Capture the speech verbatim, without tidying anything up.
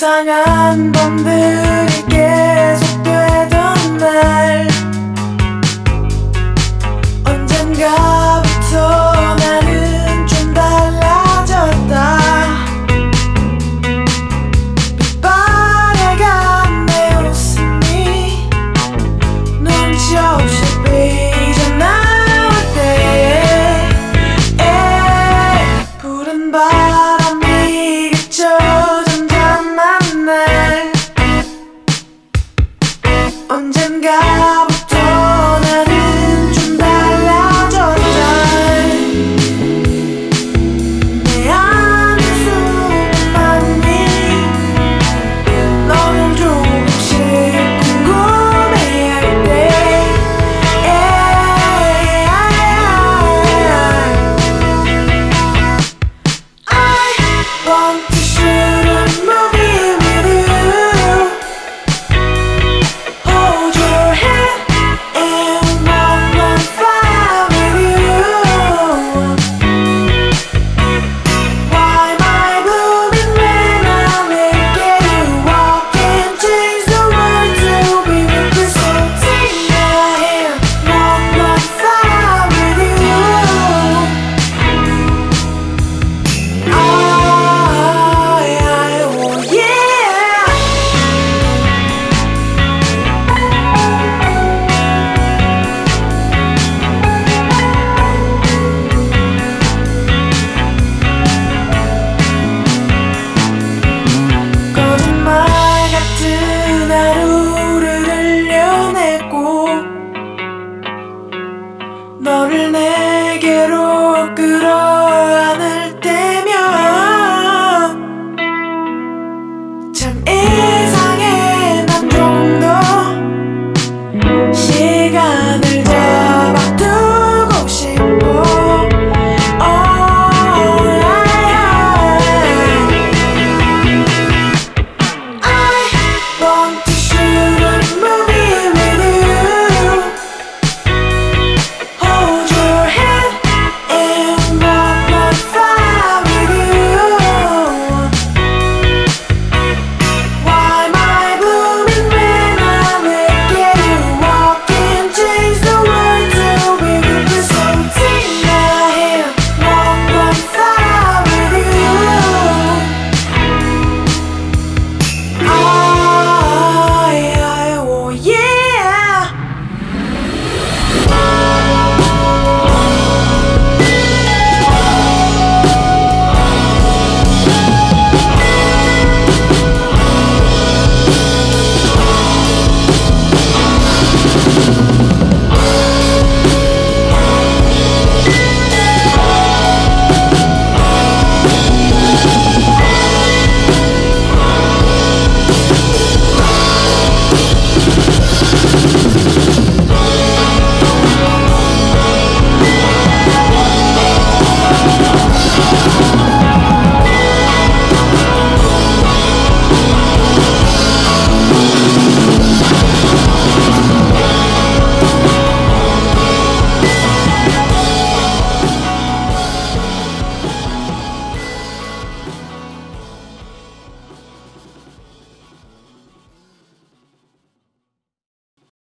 이상한 밤들이 계속되던 날 언젠가부터 나는 좀 달라졌다. 빛바래간 내 웃음이 눈치 없이 삐져나올 때에 푸른 바람이 그쳐 잠잠한 날 언젠가부터 나는 좀 달라졌다. 내 안에 숨어있니 너를 조금씩 궁금해할 때 I want to shoot a movie with you. Hold your hand and walk on fire with you. Why am I blooming when I'm naked? You walk and change the world to be with you. So take my hand, walk on fire with you. I, I, oh yeah. 거짓말 같은 하루를 흘려내고 너를 내게로 끌어안을 때면 참